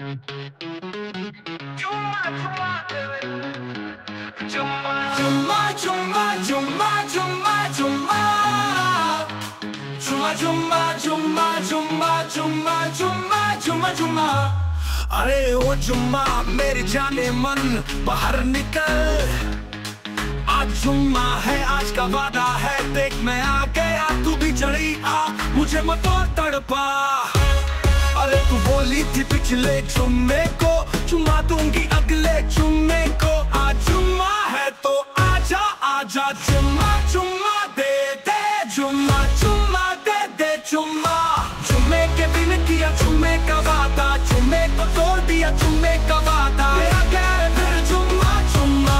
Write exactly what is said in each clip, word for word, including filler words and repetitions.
Chuma, chuma, chuma, chuma, chuma. Chuma, chuma, chuma, chuma, chuma, chuma, chuma, chuma. अरे ओ चुम्मा मेरी जाने मन बाहर निकल। आज जुम्मा है, आज का वादा है, देख मैं आ गया तू भी चढ़ी आ, मुझे मत तड़पा। अरे तू बोली थी पिछले जुम्मे को चुम्मा दूंगी अगले जुम्मे को, आज जुम्मा है तो आजा आजा जुम्मा चुम्मा दे दे, जुम्मा चुम्मा दे दे जुम्मा। जुम्मे के दिन किया जुम्मे का वादा, जुम्मे को तोड़ दिया जुम्मे का वादा, तेरा क्या फिर जुम्मा जुम्मा।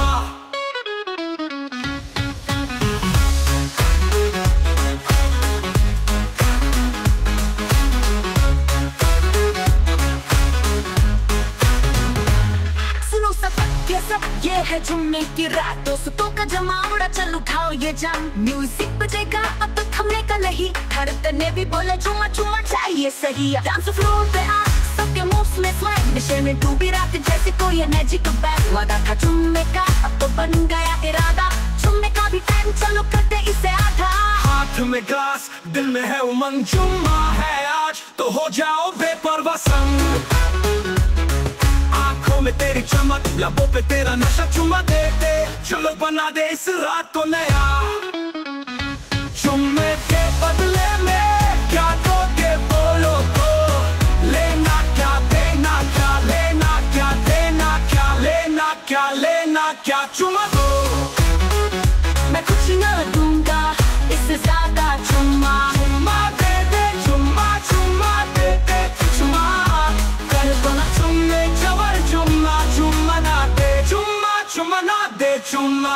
ये है जुम्मे की रात, दोस्तों का जमावड़ा, चल उठाओ ये जाम। म्यूजिक बजेगा अब तो थमने का नहीं, धड़कने भी बोले चुम्मा चुम्मा चाहिए सही। डांस फ्लोर पे आ सबके मूव्स में स्वैग, नशे में डूबी रात जैसे कोई एनर्जी का बैग। वादा था जुम्मे का अब तो बन गया इरादा, जुम्मे का भी टाइम चलो करते इसे आधा। हाथ में ग्लास दिल में है उमंग, जुम्मा है आज तो हो जाओ बेपरवाह संग। आँखों में तेरी चमक, लबों पे तेरा नशा, चुम्मा दे दे चलो बना दे इस रात को नया। जुम्मे के बदले में क्या दोगे बोलो तो, लेना क्या देना क्या, लेना क्या देना क्या, लेना क्या लेना क्या, चुम्मा दो। मैं कुछ न दूंगा इससे ज्यादा चुम्मा, चुम्मा दे दे चुम्मा चुम्मा दे दे चुम्मा। कर दो ना चुम्मे जबर चुम्मा, चुम्मा ना दे चुम्मा, चुम्मा ना दे चुम्मा,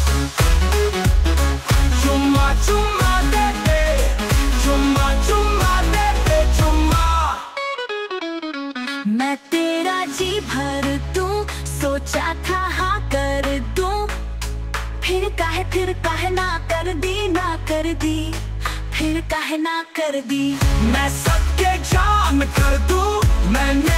चुम्मा चुम्मा दे दे चुम्मा, चुम्मा दे दे चुम्मा। मैं तेरा जी भर दूं, सोचा था हाँ कर दूं, फिर काहे फिर काहे ना कर दी ना कर दी, फिर काहे ना कर दी। मैं सबके जान कर दूं, मैं